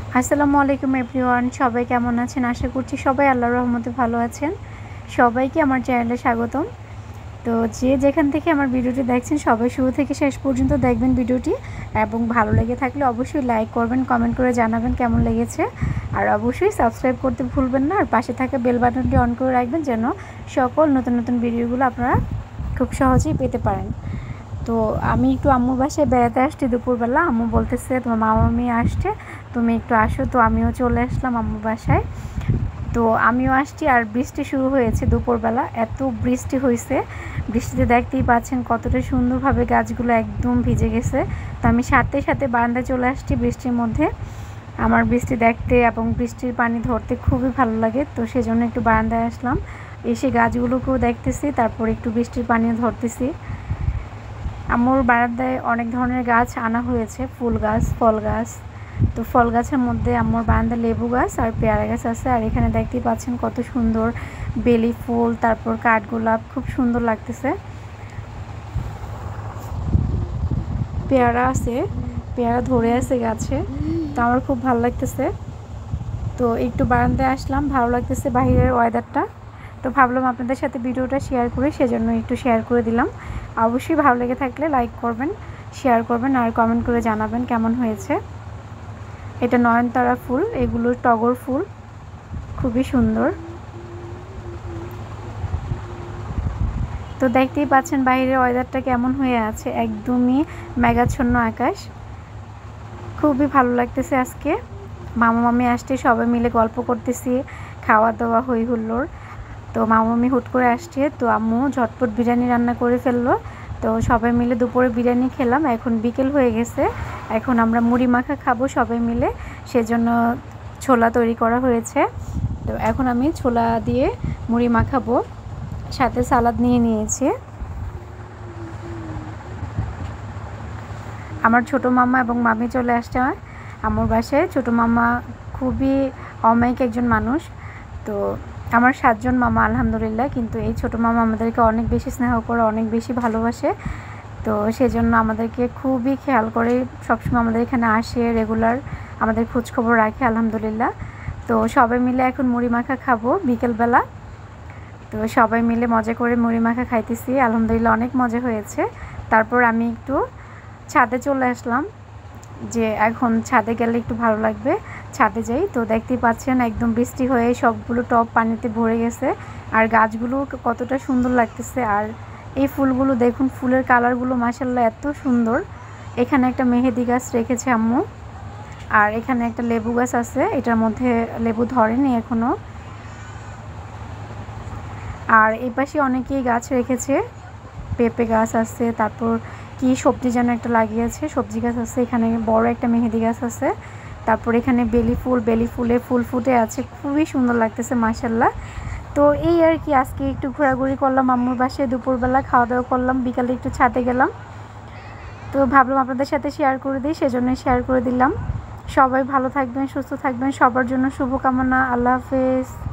আসসালামু আলাইকুম এভরিওয়ান, সবাই কেমন আছেন? আশা করছি সবাই আল্লাহর রহমতে ভালো আছেন। সবাইকে আমার চ্যানেলে স্বাগতম। তো যে যেখান থেকে আমার ভিডিওটি দেখছেন সবাই শুরু থেকে শেষ পর্যন্ত দেখবেন ভিডিওটি, এবং ভালো লেগে থাকলে অবশ্যই লাইক করবেন, কমেন্ট করে জানাবেন কেমন লেগেছে। আর অবশ্যই সাবস্ক্রাইব করতে ভুলবেন না, আর পাশে থাকা বেল বাটনটি অন করে রাখবেন যেন সকল নতুন নতুন ভিডিওগুলো আপনারা খুব সহজেই পেতে পারেন। তো আমি একটু আম্মুর বাসায় বেড়াতে আসছি দুপুরবেলা। আম্মু বলতেছে তোমার মামি আসছে, তুমি একটু আসো। তো আমিও চলে আসলাম আম্মুর বাসায়। তো আমিও আসছি, আর বৃষ্টি শুরু হয়েছে দুপুরবেলা। এত বৃষ্টি হয়েছে, বৃষ্টিতে দেখতেই পাচ্ছেন কতটা সুন্দরভাবে গাছগুলো একদম ভিজে গেছে। তো আমি সাথে সাথে বারান্দায় চলে আসছি বৃষ্টির মধ্যে। আমার বৃষ্টি দেখতে এবং বৃষ্টির পানি ধরতে খুবই ভালো লাগে, তো সেজন্য একটু বারান্দায় আসলাম। এসে গাছগুলোকেও দেখতেছি, তারপর একটু বৃষ্টির পানিও ধরতেছি। আমার বারান্দায় অনেক ধরনের গাছ আনা হয়েছে, ফুল গাছ, ফল গাছ। তো ফল গাছের মধ্যে আমার বারান্দায় লেবু গাছ আর পেয়ারা গাছ আছে। আর এখানে দেখতেই পাচ্ছেন কত সুন্দর বেলি ফুল, তারপর কাঠগোলাপ, খুব সুন্দর লাগতেছে। পেয়ারা আছে, পেয়ারা ধরে আছে গাছে, তো আমার খুব ভালো লাগতেছে। তো একটু বারান্দায় আসলাম, ভালো লাগতেছে বাইরের ওয়েদারটা। তো ভাবলাম আপনাদের সাথে ভিডিওটা শেয়ার করি, সেজন্য একটু শেয়ার করে দিলাম। অবশ্যই ভালো লেগে থাকলে লাইক করবেন, শেয়ার করবেন, আর কমেন্ট করে জানাবেন কেমন হয়েছে। এটা নয়নতারা ফুল, এগুলো টগর ফুল, খুবই সুন্দর। তো দেখতেই পাচ্ছেন বাইরের ওয়েদারটা কেমন হয়ে আছে, একদমই মেঘাচ্ছন্ন আকাশ। খুবই ভালো লাগতেছে আজকে। মামা মামি আসছে, সবাই মিলে গল্প করতেছি, খাওয়া দাওয়া হই হুল্লোড়। তো মামা মামি হুট করে আসছে, তো আম্মু ঝটপট বিরিয়ানি রান্না করে ফেললো। তো সবাই মিলে দুপুরে বিরিয়ানি খেলাম। এখন বিকেল হয়ে গেছে, এখন আমরা মুড়ি মাখা খাবো সবাই মিলে, সেজন্য ছোলা তৈরি করা হয়েছে। তো এখন আমি ছোলা দিয়ে মুড়ি মাখাবো, সাথে সালাদ নিয়ে নিয়েছি। আমার ছোটো মামা এবং মামি চলে আসছে আমার বাসায়। ছোটো মামা খুবই অমায়িক একজন মানুষ। তো আমার 7 জন মামা আলহামদুলিল্লাহ, কিন্তু এই ছোটো মামা আমাদেরকে অনেক বেশি স্নেহ করে, অনেক বেশি ভালোবাসে। তো সেজন্য আমাদেরকে খুবই খেয়াল করে, সবসময় আমাদের এখানে আসে, রেগুলার আমাদের খোঁজখবর রাখে আলহামদুলিল্লাহ। তো সবাই মিলে এখন মুড়ি মাখা খাবো বিকেলবেলা। তো সবাই মিলে মজা করে মুড়ি মাখা খাইতেছি, আলহামদুলিল্লাহ অনেক মজা হয়েছে। তারপর আমি একটু ছাদে চলে আসলাম, যে এখন ছাদে গেলে একটু ভালো লাগবে, ছাদে যাই। তো দেখতেই পাচ্ছেন একদম বৃষ্টি হয়ে সবগুলো টব পানিতে ভরে গেছে, আর গাছগুলো কতটা সুন্দর লাগতেছে। আর এই ফুলগুলো দেখুন, ফুলের কালারগুলো মাশাআল্লাহ এত সুন্দর। এখানে একটা মেহেদি গাছ রেখেছে আম্মু, আর এখানে একটা লেবু গাছ আছে, এটার মধ্যে লেবু ধরেনি এখনও। আর এই পাশে অনেকেই গাছ রেখেছে, পেঁপে গাছ আছে, তারপর কি সবজি যেন একটা লাগিয়েছে, সবজি গাছ আছে। এখানে বড় একটা মেহেদি গাছ আছে। তারপর এখানে বেলি ফুলে ফুল ফুটে আছে, খুবই সুন্দর লাগতেছে মাশাআল্লাহ। তো এই আর কি, আজকে একটু ঘোরাঘুরি করলাম আম্মুর বাসায়, দুপুরবেলা খাওয়া দাওয়া করলাম, বিকালে একটু ছাদে গেলাম। তো ভাবলাম আপনাদের সাথে শেয়ার করে দিই, সেজন্যই শেয়ার করে দিলাম। সবাই ভালো থাকবেন, সুস্থ থাকবেন, সবার জন্য শুভকামনা। আল্লাহ হাফেজ।